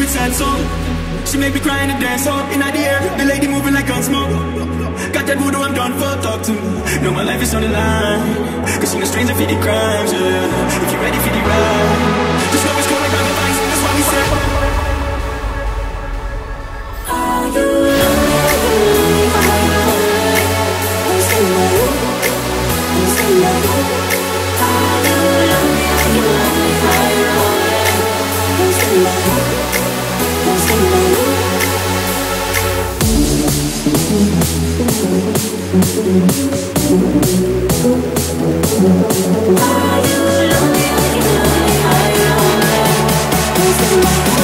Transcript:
with sad song. She make me cry in the dance hall. In the air, the lady moving like on smoke. Got that voodoo, I'm done for, talk to me. Know my life is on the line, cause she no stranger for the crimes, yeah. If you ready for the ride, just know it's gonna grab the ice. That's why we say, are you lonely?